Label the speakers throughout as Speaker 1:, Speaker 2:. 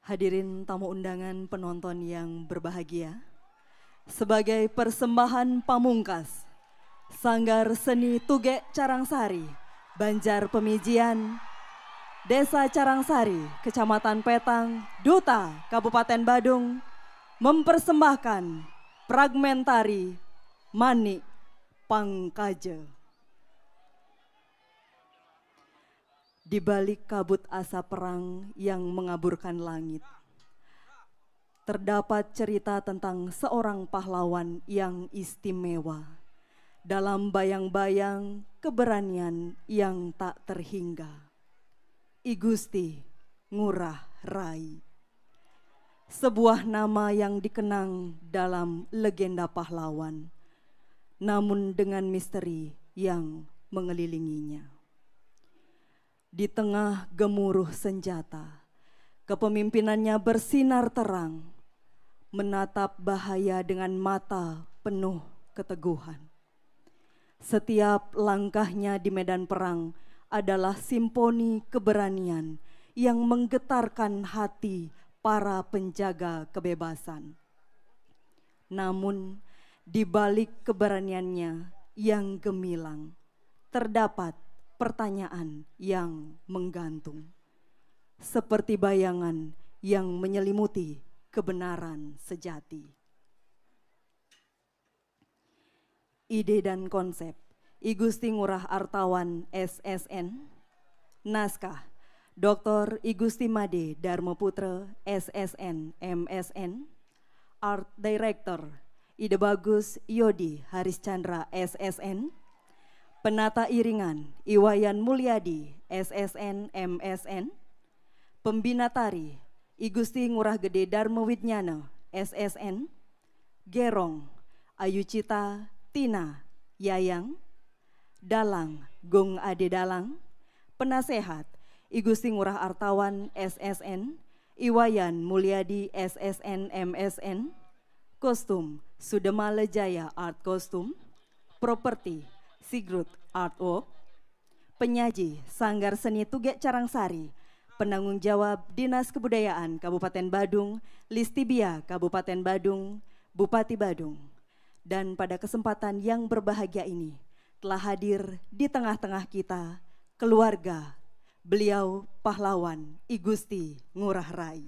Speaker 1: Hadirin tamu undangan penonton yang berbahagia, sebagai persembahan pamungkas, Sanggar Seni Tugek Carangsari, Banjar Pemijian, Desa Carangsari, Kecamatan Petang, Duta, Kabupaten Badung, mempersembahkan fragmentari Manik Pangkaja. Di balik kabut asap perang yang mengaburkan langit, terdapat cerita tentang seorang pahlawan yang istimewa dalam bayang-bayang keberanian yang tak terhingga. I Gusti Ngurah Rai, sebuah nama yang dikenang dalam legenda pahlawan, namun dengan misteri yang mengelilinginya. Di tengah gemuruh senjata, kepemimpinannya bersinar terang, menatap bahaya dengan mata penuh keteguhan. Setiap langkahnya di medan perang adalah simfoni keberanian yang menggetarkan hati para penjaga kebebasan. Namun, di balik keberaniannya yang gemilang, terdapat pertanyaan yang menggantung, seperti bayangan yang menyelimuti kebenaran sejati. Ide dan konsep I Gusti Ngurah Artawan SSN. Naskah Dr. I Gusti Made Darmoputra SSN MSN. Art Director Ide Bagus Yodi Harischandra SSN. Penata iringan Iwayan Mulyadi SSN MSN. Pembina tari I Gusti Ngurah Gede Darmo Widnyana SSN. Gerong Ayucita Tina Yayang. Dalang Gung Ade Dalang. Penasehat I Gusti Ngurah Artawan SSN. Iwayan Mulyadi SSN MSN. Kostum Sudemale Jaya Art Kostum. Properti Sigrut Artwork. Penyaji Sanggar Seni Tugek Carangsari. Penanggung jawab Dinas Kebudayaan Kabupaten Badung, Listibia Kabupaten Badung, Bupati Badung. Dan pada kesempatan yang berbahagia ini telah hadir di tengah-tengah kita keluarga beliau pahlawan I Gusti Ngurah Rai.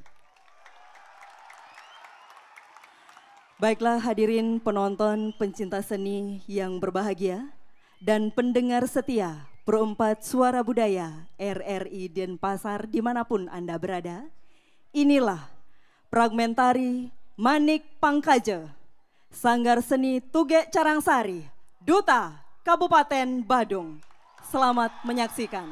Speaker 1: Baiklah hadirin penonton pencinta seni yang berbahagia dan pendengar setia Pro 4 Suara Budaya RRI Denpasar dimanapun Anda berada. Inilah fragmentari Manik Pangkaja, Sanggar Seni Tugek Carangsari, Duta Kabupaten Badung. Selamat menyaksikan.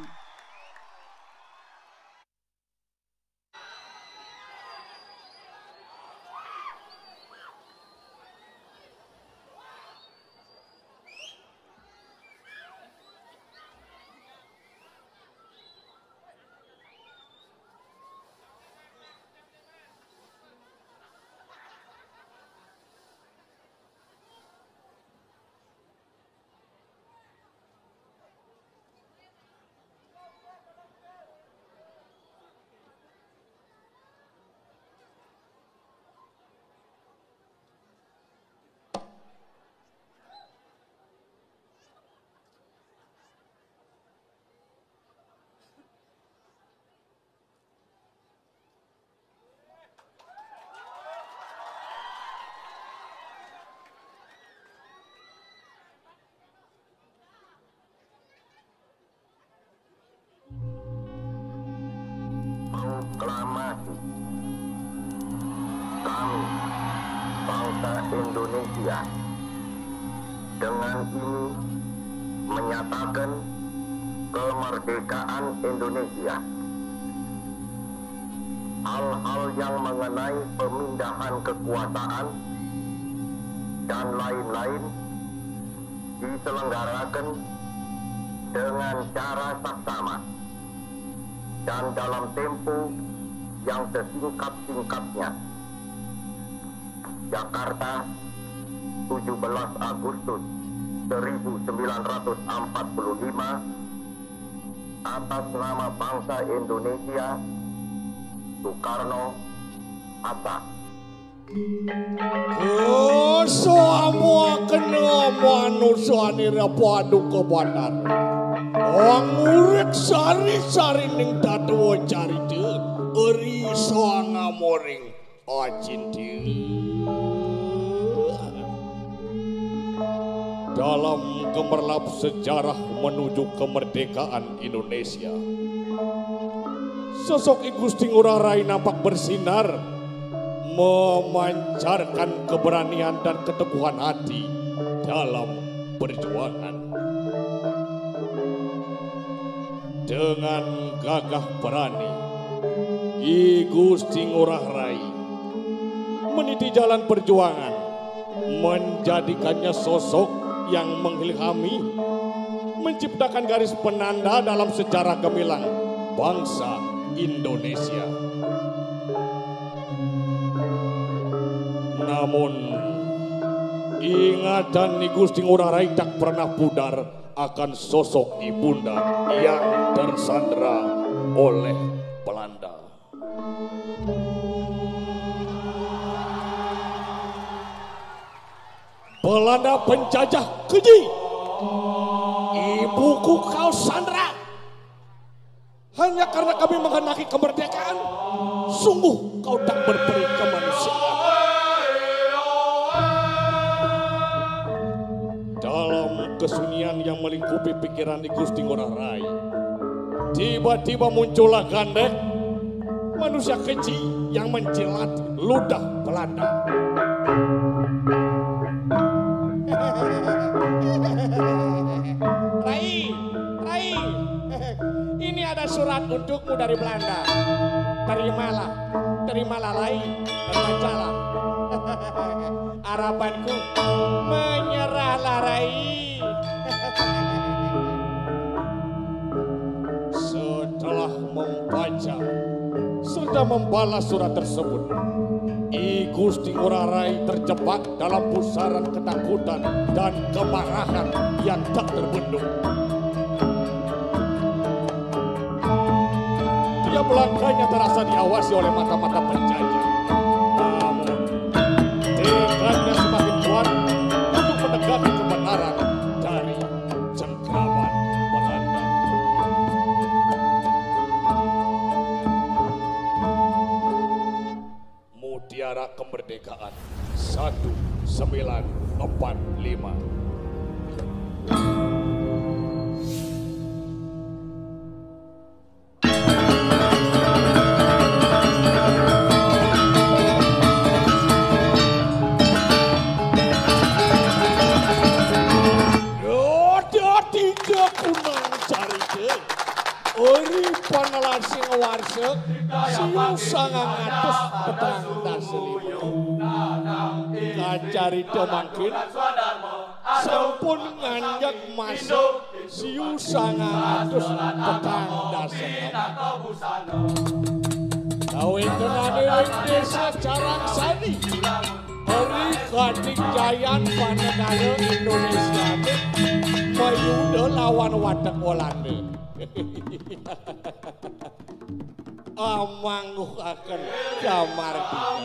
Speaker 2: Proklamasi kami bangsa Indonesia dengan ini menyatakan kemerdekaan Indonesia. Hal-hal yang mengenai pemindahan kekuasaan dan lain-lain diselenggarakan dengan cara saksama dan dalam tempo yang sesingkat-singkatnya. Jakarta, 17 Agustus 1945, atas nama bangsa Indonesia, Soekarno, Asa.
Speaker 3: Semua kena manusia nira padu kebanan. Angurek sari-sari ning tatuo carita eri soanga moring acinti. Dalam gemerlap sejarah menuju kemerdekaan Indonesia, sosok I Gusti Ngurah Rai nampak bersinar, memancarkan keberanian dan keteguhan hati dalam perjuangan. Dengan gagah berani, I Gusti Ngurah Rai meniti jalan perjuangan, menjadikannya sosok yang mengilhami, menciptakan garis penanda dalam sejarah gemilang bangsa Indonesia. Namun ingatan Ni Gusti Ngurah Rai tak pernah pudar akan sosok ibunda yang tersandera oleh Belanda. Belanda penjajah keji, ibuku kau sandera. Hanya karena kami menghendaki kemerdekaan, sungguh kau tak berperi kemanusiaan. Dalam kesunyian yang melingkupi pikiran Ni Gusti Ngurah Rai, tiba-tiba muncullah Gandek, manusia keji yang menjilat ludah Belanda. Rai, ini ada surat untukmu dari Belanda. Terimalah Rai, dan bacalah. Harapanku, menyerahlah Rai. Setelah membaca serta membalas surat tersebut, I Gusti Ngurah Rai terjebak dalam pusaran ketakutan dan kemarahan yang tak terbendung. Tiap langkahnya terasa diawasi oleh mata-mata penjajah. Namun, tekadnya semakin kuat untuk menegakkan kebenaran dari cengkraman Belanda. Mutiara Kemerdekaan 1945. Ori panalasing warsek siu sangang atus petang daselimu kacarita mangkin sampun nganjak masuk siu sangang atus petang daselimu kawin tenane desa Carangsari ori Gading Jayan Panegara Indonesia mayuda lawan wadak Walanda. Amangguh akan kamardikan.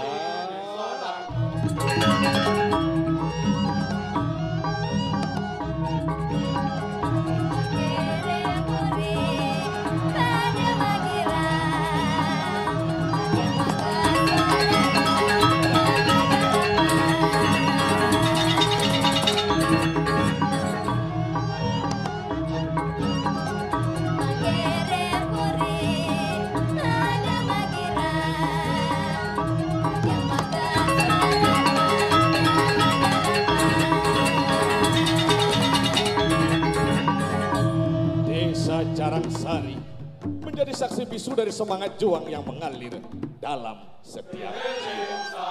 Speaker 3: Carangsari menjadi saksi bisu dari semangat juang yang mengalir dalam setiap jiwa.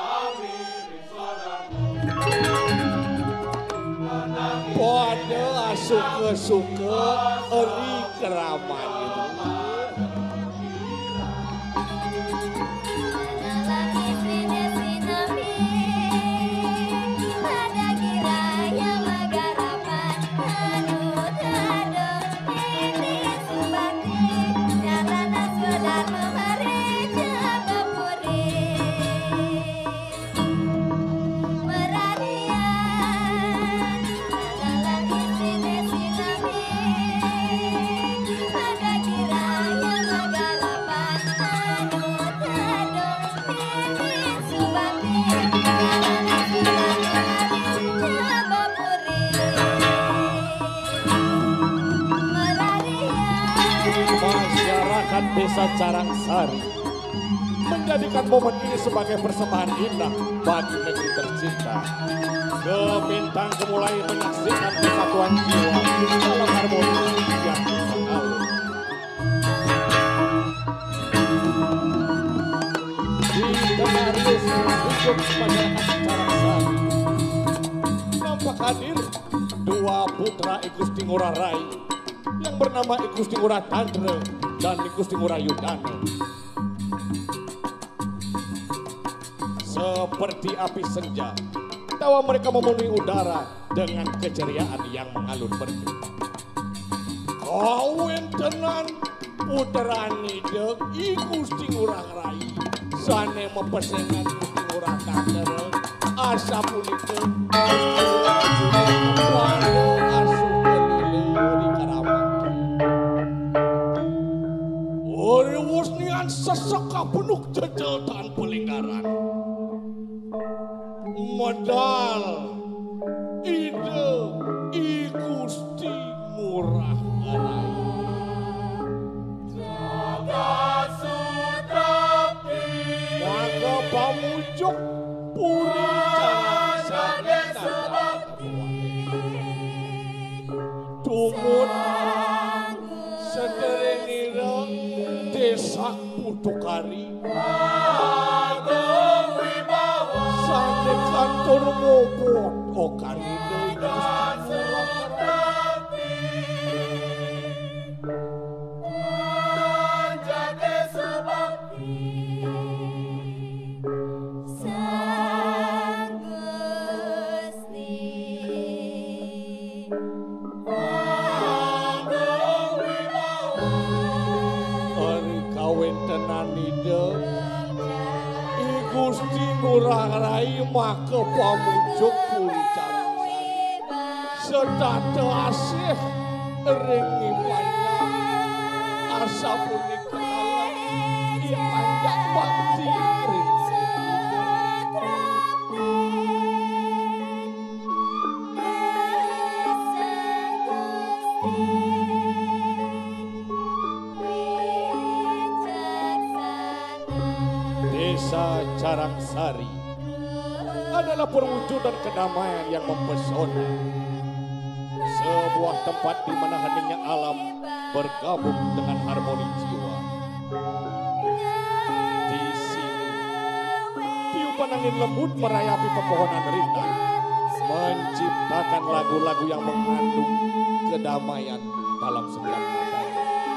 Speaker 3: Pada suka-suka eri keramanya. masyarakat desa Carangsari menjadikan momen ini sebagai persembahan indah bagi negeri tercinta. Gemintang mulai menyaksikan kesatuan jiwa dalam harmoni yang mengalir. Di Kenarius hidup masyarakat Carangsari nampak hadir dua putra I Gusti Ngurah Rai yang bernama I Gusti Ngurah Tandre dan I Gusti Ngurah Yudana. Seperti api senja, tawa mereka memenuhi udara dengan keceriaan yang mengalun merdu. Kawin tenan puterani dek I Gusti Ngurah Rai sane mempesengan Gusti Ngurah Tandre asa punike lalu asu kelile di Karawang. Ori wusnian seseka penuh jejel dan pelinggaran. Modal ide I Gusti Ngurah Rai. Jaga Sudapi, jaga pamujuk puri Carangsari tumut sederengira desa Putukari. Sane kantor mobot okari deui Gusti Ngurah jage sebakti sang Gusti agung wibawa ari kawentenan deui Gusti Ngurah Rai make pamujuk puri Carangsari sedate asih ringi panjang asa punika I panjang bakti ring Desa Carangsari adalah perwujudan kedamaian yang mempesona. Sebuah tempat di mana heningnya alam bergabung dengan harmoni jiwa. Di sini, tiupan angin lembut merayapi pepohonan rindang, menciptakan lagu-lagu yang mengandung kedamaian dalam setiap katanya.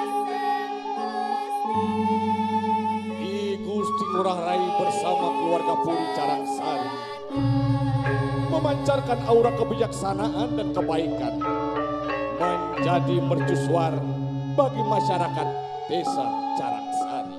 Speaker 3: Gusti Ngurah Rai bersama keluarga Puri Carangsari memancarkan aura kebijaksanaan dan kebaikan, menjadi mercusuar bagi masyarakat desa Carangsari.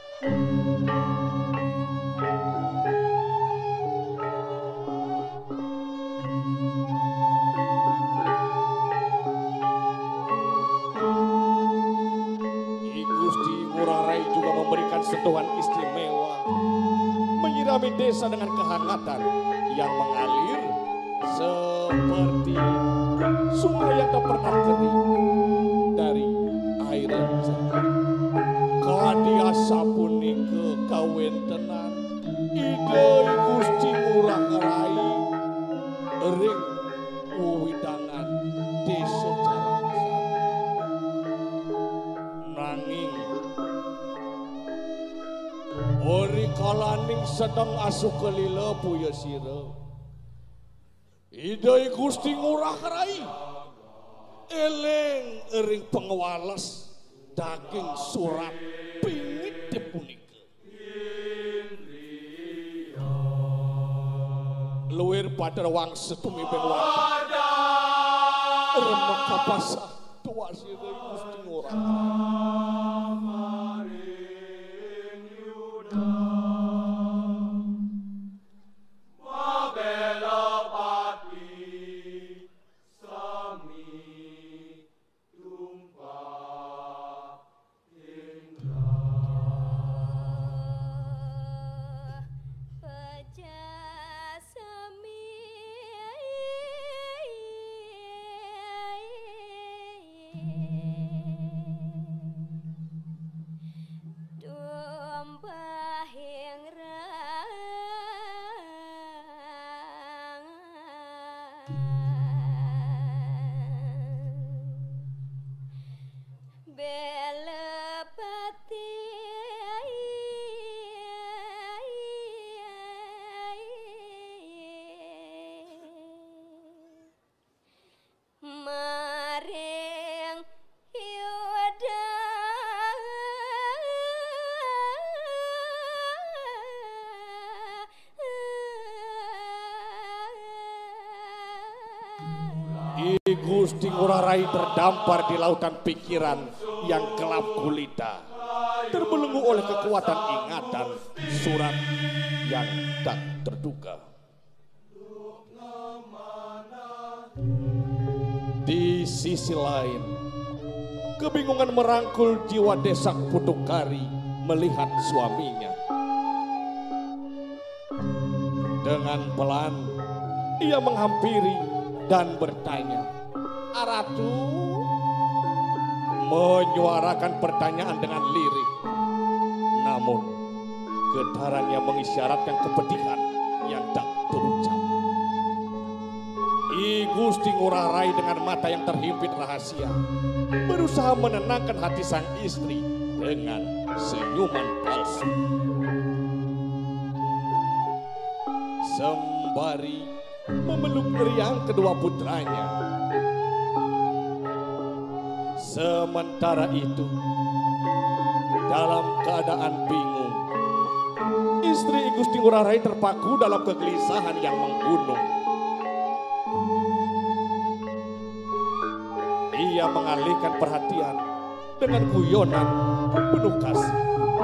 Speaker 3: Gusti Ngurah Rai juga memberikan sentuhan istimewa, menyirami desa dengan kehangatan yang mengalir seperti sungai yang tak pernah kering dari air yang jernih. Kadiasa punike kawentenan ide Gusti Ngurah Rai ring wiwidangan desa Carangsari. Nanging ori kalaning sedang asuh kelile puya sira ide Gusti Ngurah Rai eleng ering pengwales daging surat pingit dipunika luwir pada wangsa tumiben wati remek kapasah tua sira Gusti Ngurah Gusti Ngurah Rai terdampar di lautan pikiran yang gelap gulita, terbelenggu oleh kekuatan ingatan surat yang tak terduga. Di sisi lain, kebingungan merangkul jiwa Desak Putukari melihat suaminya. Dengan pelan, ia menghampiri dan bertanya, "Ratu?" Menyuarakan pertanyaan dengan lirih. Namun, getarannya mengisyaratkan kepedihan yang tak terucap. I Gusti Ngurah Rai dengan mata yang terhimpit rahasia berusaha menenangkan hati sang istri dengan senyuman palsu. Sembari memeluk riang kedua putranya. Sementara itu, dalam keadaan bingung, istri Gusti Ngurah Rai terpaku dalam kegelisahan yang menggunung. Ia mengalihkan perhatian dengan guyonan penuh kasih.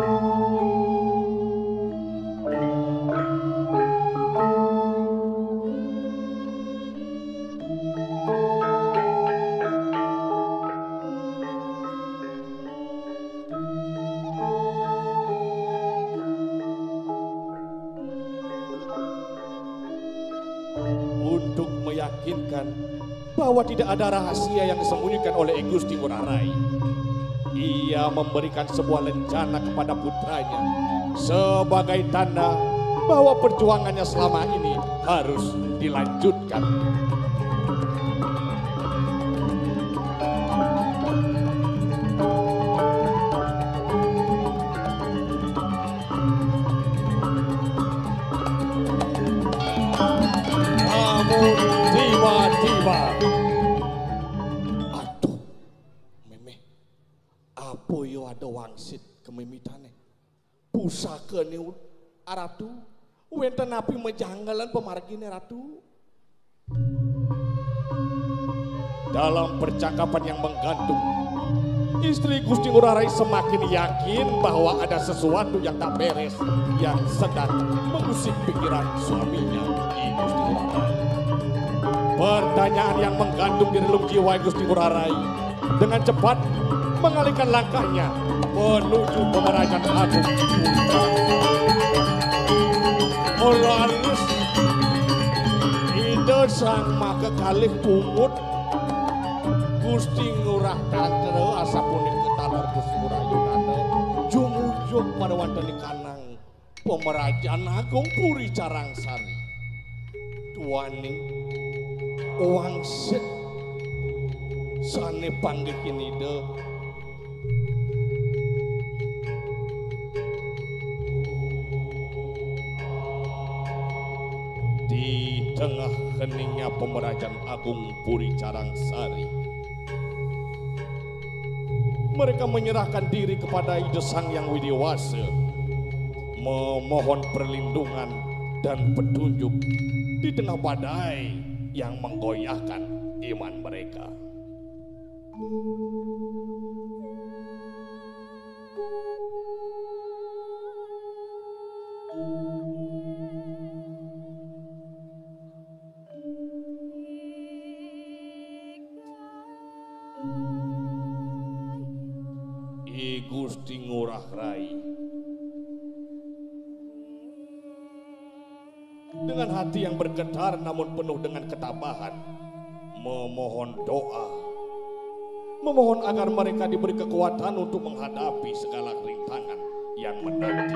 Speaker 3: Untuk meyakinkan bahwa tidak ada rahasia yang disembunyikan oleh Gusti Ngurah Rai, ia memberikan sebuah lencana kepada putranya sebagai tanda bahwa perjuangannya selama ini harus dilanjutkan. Namun tiba-tiba, aduh, memeh, apa yo ada wangsit kemimitane? Pusaka ni Ratu, wenten api mejanggalan pemargine Ratu. Dalam percakapan yang menggantung, istri Gusti Ngurah Rai semakin yakin bahwa ada sesuatu yang tak beres yang sedang mengusik pikiran suaminya, Gusti Ngurah Rai. Pertanyaan yang menggantung di relung jiwa Gusti Ngurah Rai dengan cepat mengalihkan langkahnya menuju Pemerajan Agung Olaris. Ide sang maka kalih pungut Gusti Ngurah Tante asapuning ketalar Gusti Ngurah Yunanda jumujug pada wanteni kanang Pemerajan Agung Puri Carangsari. Tuaning wangsit sane panggih kinide di tengah heningnya Pemerajan Agung Puri Carangsari. Mereka menyerahkan diri kepada Ide Sang Yang Widiwasa, memohon perlindungan dan petunjuk di tengah badai yang menggoyahkan iman mereka. I Gusti Ngurah Rai dengan hati yang bergetar namun penuh dengan ketabahan memohon doa, memohon agar mereka diberi kekuatan untuk menghadapi segala rintangan yang menanti.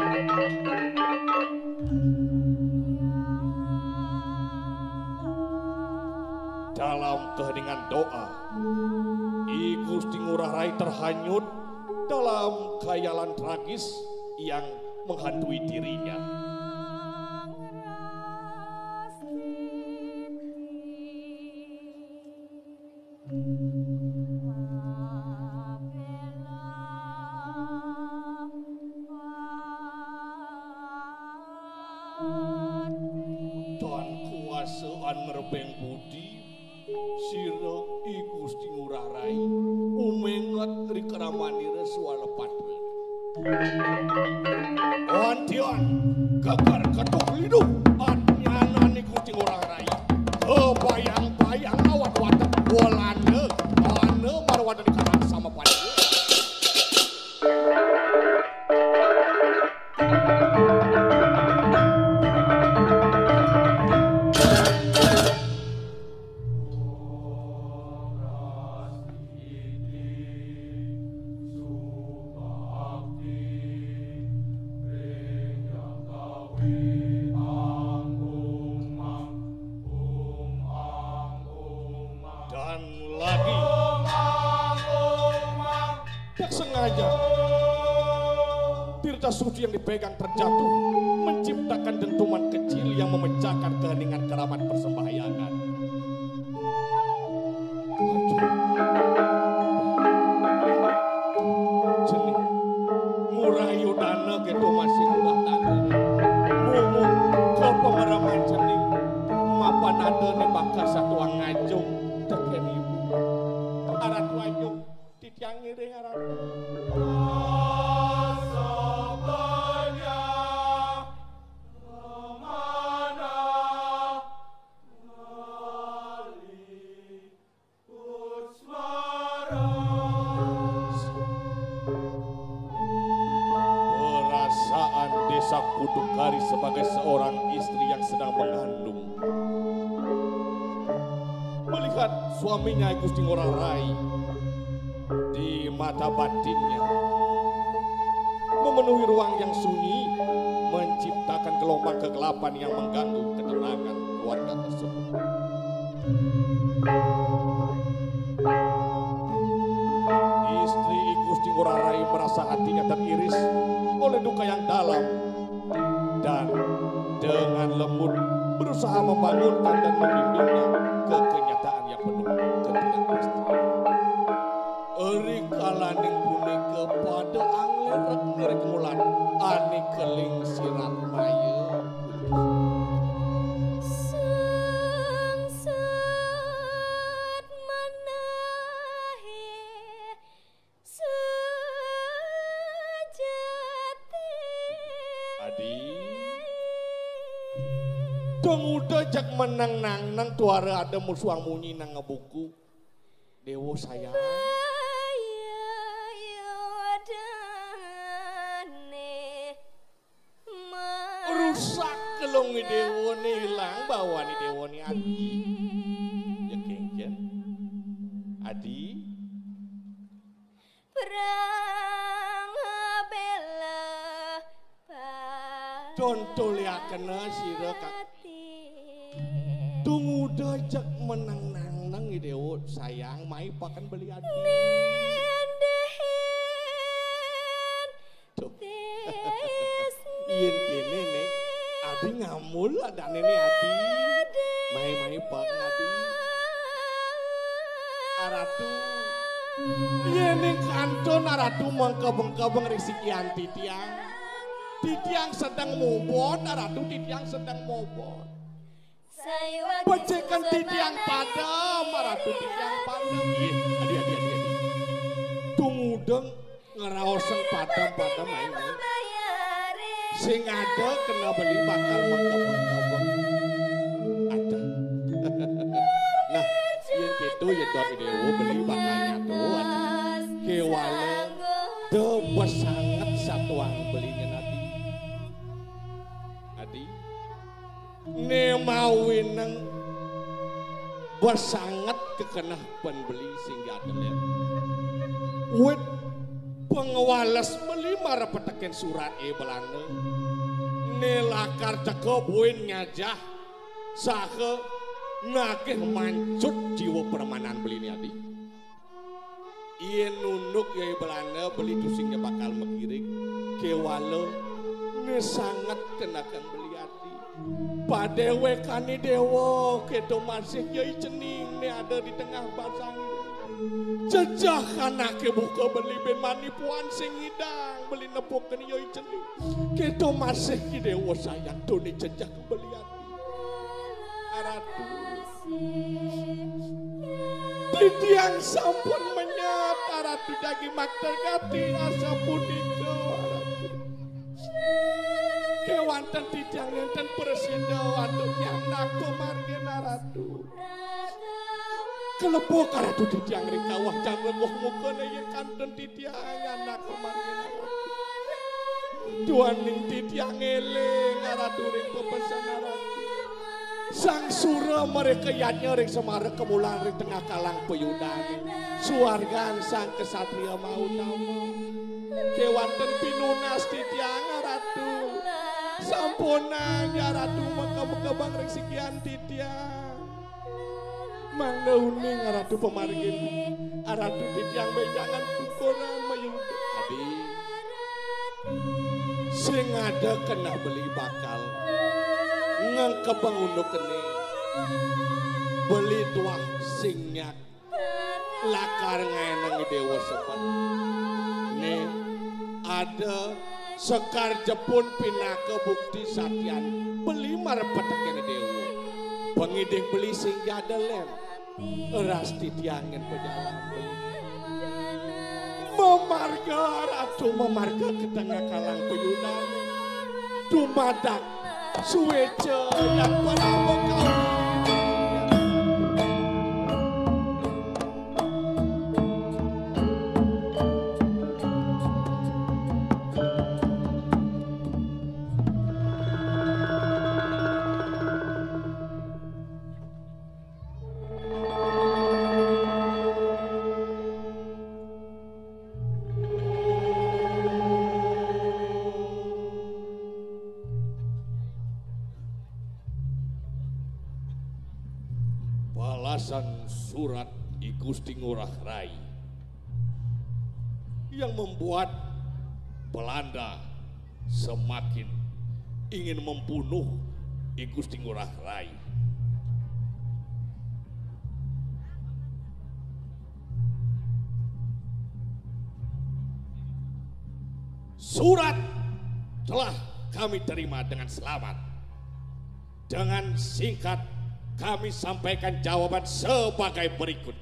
Speaker 3: Dalam keheningan doa, I Gusti Ngurah Rai terhanyut dalam khayalan tragis yang menghantui dirinya. Dan kuasaan merebeng budi sira iku keramani resual patre. Ontion kegar ketuk liduh adnyana ni kucing orang rai. Kebayang-bayang awat watak bolane ane marwada di kanan sama pada. Suci yang dipegang terjatuh menciptakan dentuman kecil yang memecahkan keheningan keramat persembahyangan. Jenih murayu dana gitu masih ulah tanda mumu ke pengeraman jenih mapan ada nih bakal satu ngajung teken ibu aratu ajung titiang ngiring aratu. Kudukari sebagai seorang istri yang sedang mengandung melihat suaminya Gusti Ngurah Rai di mata batinnya memenuhi ruang yang sunyi menciptakan gelombang kegelapan yang mengganggu ketenangan keluarga tersebut. Istri Gusti Ngurah Rai merasa hatinya teriris oleh duka yang dalam dan dengan lembut berusaha membangunkan dan membimbingnya ke kenyataan yang penuh ketidakpastian. Eri kalaning punika pada anglerek ngerik mulan ani keling sirat maya. Udah jak menang nang tuara ada musuang munyi nang ngebuku dewo sayang rusak kelong ni dewo ni hilang bawa ni dewo ni adi ya kengken adi perang bela contoh lihat kena sira kak tunggu dajak menang nang dewo sayang mai pakan beli adi. Tuh. Ien kene nih adi ngamul ada nene adi. Mai pakan adi. Aratu. Ien ning kanton aratu mengkebeng-kebeng risiki anti tiang. Titiang sedang mobot aratu titiang sedang mobot. Pecekan titiang padam, maratu titiang padam. Adi. Tungudeng ngeraoseng padam main. Sing ada kena beli bakal mengkebeng-kebeng. Ada. Nah, yang gitu ya dot dewo beli bakalnya tuh. Kewala debes sangat satuang belinya nanti. Adi. Nemawinang bersangat kekenah penbeli sehingga adalah wet pengawalas beli marah petaken surat Belanda nelakar cekep win ngajah sahe nakeh mancut jiwa permanan beli ni adi iya nunuk ya Belanda beli tusingnya bakal mengiring kewala ne sangat kenakan beli adi padewe kani dewo kedo masih yai cening ne ada di tengah basang jejak anake buka beli ben manipuan sing hidang beli nepuk kani yai cening kedo masih ki dewo sayang doni jejak beli ati aratu titiang sampun menyat aratu ratu jagi makter gati asa punika ratu. Kewanten titiang nenten presida waduk nyanak pemargena ratu. Kelepok ratu titiang rikawah jam legoh muka naya kanten titiang nyanak pemargena ratu. Tuaning titiang eleng ratu ring pepesan ratu. Sang sura mereka yatnya ring semara kemulan ring tengah kalang peyudan. Suargan sang kesatria mau nama. Kewanten pinunas titiang ratu. Sampuna ya ratu maka-maka ring sikian titiang. Mangga uning ratu pemargin. Ratu titiang bejangan kukuran mayudan. Adi. Sing ada kena beli bakal. Ngangkebang unduk kene beli tuah singyak lakar ngaenang dewa sepat nih ada sekar jepun pinaka bukti satyan beli marpetek kene dewa pengiding beli singgah delem eras titiangin pejalan memarga ratu memarga ke tengah kalang peyudan dumadak suweja yang pernah kau balasan surat I Gusti Ngurah Rai yang membuat Belanda semakin ingin membunuh I Gusti Ngurah Rai. Surat telah kami terima dengan selamat. Dengan singkat kami sampaikan jawaban sebagai berikut.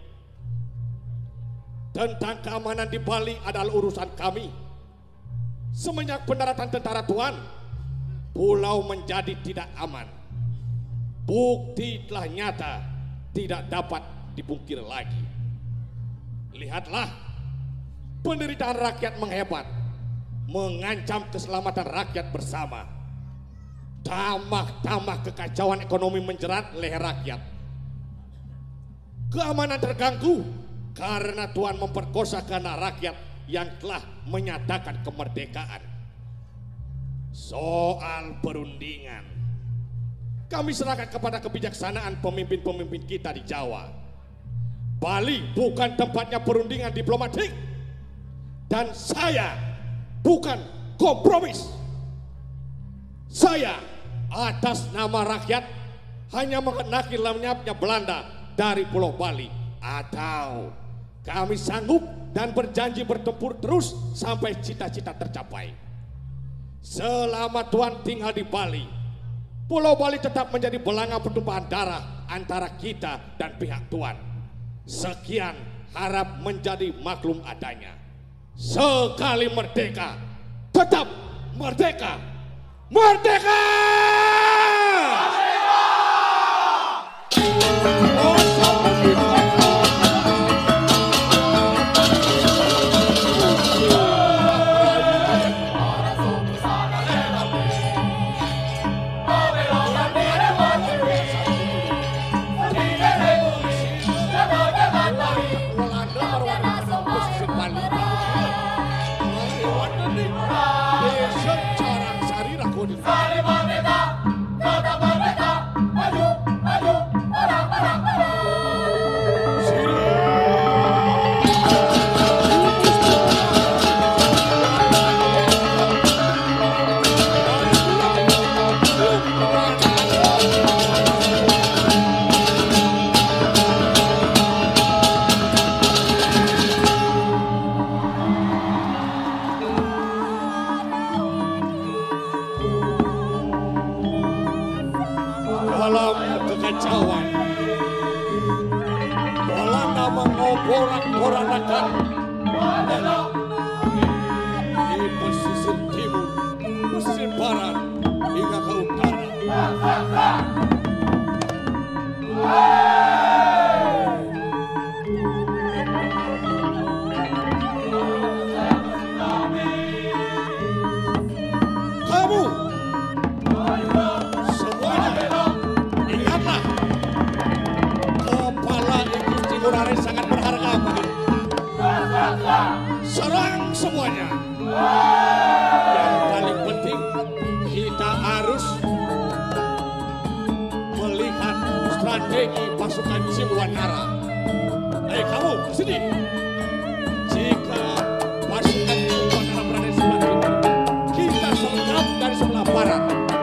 Speaker 3: Tentang keamanan di Bali adalah urusan kami. Semenjak pendaratan tentara Tuan, pulau menjadi tidak aman. Bukti telah nyata, tidak dapat dipungkir lagi. Lihatlah, penderitaan rakyat menghebat, mengancam keselamatan rakyat bersama. Tambah kekacauan ekonomi menjerat leher rakyat. Keamanan terganggu karena Tuan memperkosa karena rakyat yang telah menyatakan kemerdekaan. Soal perundingan, kami serahkan kepada kebijaksanaan pemimpin-pemimpin kita di Jawa. Bali bukan tempatnya perundingan diplomatik, dan saya bukan kompromis. Saya atas nama rakyat hanya mengenaki lenyapnya Belanda dari Pulau Bali, atau kami sanggup dan berjanji bertempur terus sampai cita-cita tercapai. Selama Tuan tinggal di Bali, Pulau Bali tetap menjadi belanga pertumpahan darah antara kita dan pihak Tuan. Sekian, harap menjadi maklum adanya. Sekali merdeka, tetap merdeka. Merdeka! Dalam kekacauan, Belanda mengoporak-porandakan Di pesisir timur, pesisir barat, hingga ke utara. Kamu semuanya ingatlah, kepala Gusti Ngurah Rai sangat berharga bagi serang semuanya. Yang paling penting kita harus melihat strategi pasukan Ciwanara. Hei kamu kesini. Jika pasukan Ciwanara berada di sebelah timur, kita sergap dari sebelah barat.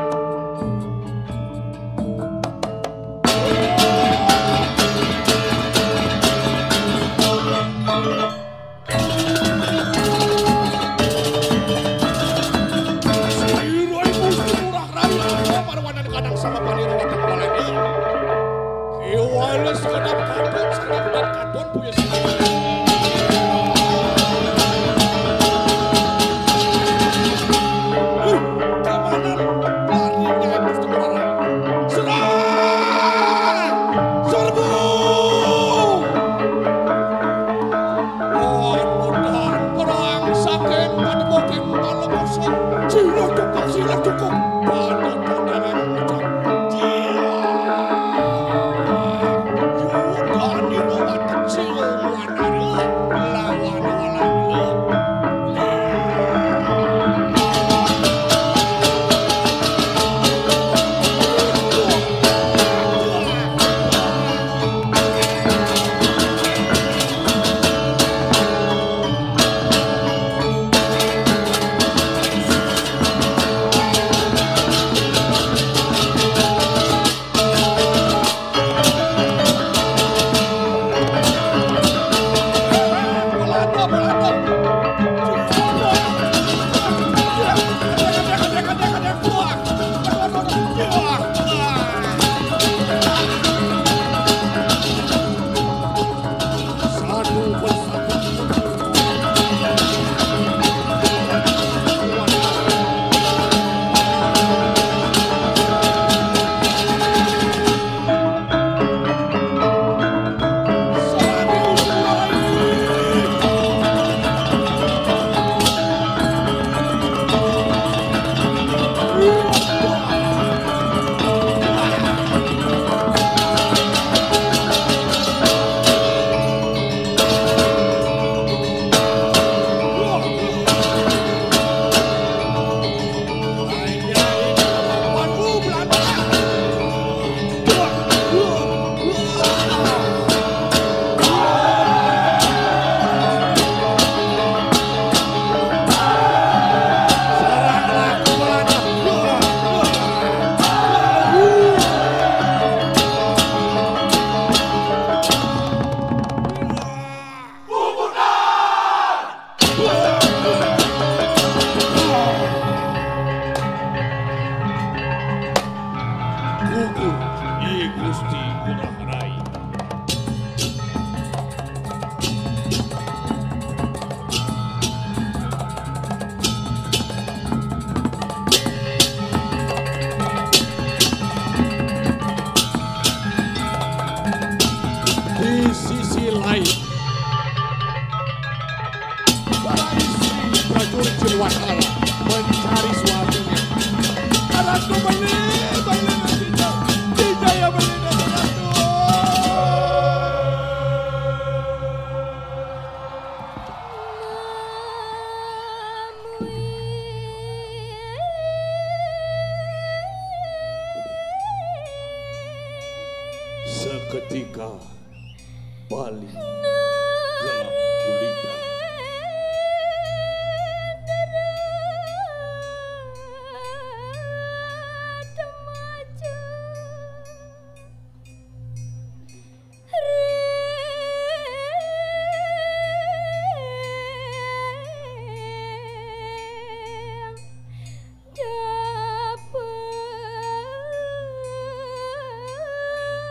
Speaker 3: Seketika Bali gelap gulita.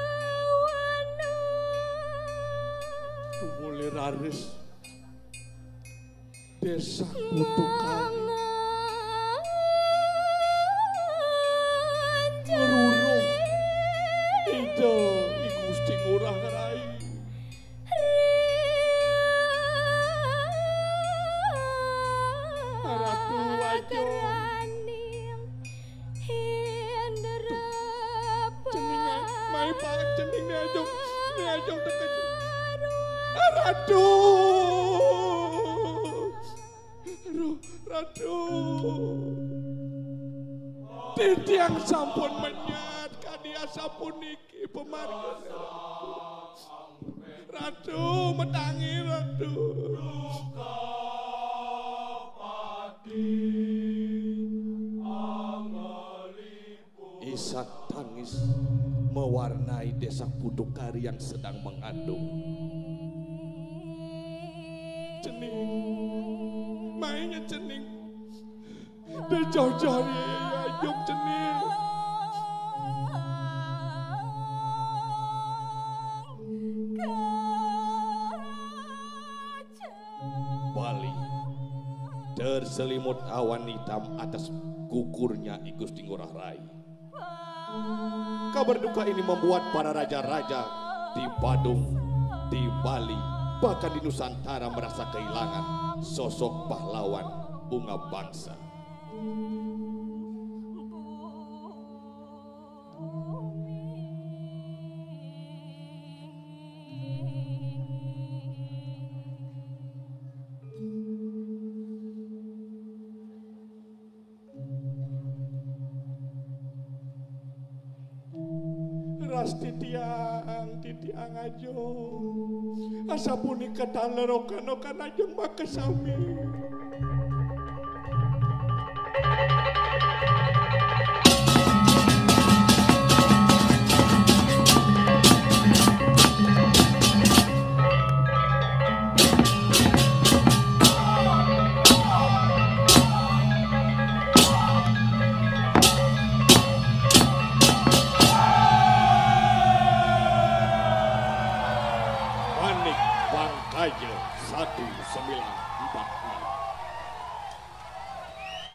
Speaker 3: Raris Desa Kutukari ngeruruh ide I Gusti Ngurah Rai. Ratu Ajo jenenge mai Pak jenenge Ajo deket Ratu Ratu titiang sampun menyat kadia sapuniki pemargin Ratu metangi Ratu isak tangis mewarnai desa Kutukari yang sedang mengandung. Cening, mainnya cening, dejauh-jauh ya yuk cening. Bali terselimut awan hitam atas gugurnya I Gusti Ngurah Rai. Kabar duka ini membuat para raja-raja di Badung, di Bali, bahkan di Nusantara merasa kehilangan sosok pahlawan bunga bangsa. Ras titiang ajo asa punika talerokan-okan ajeng makesami.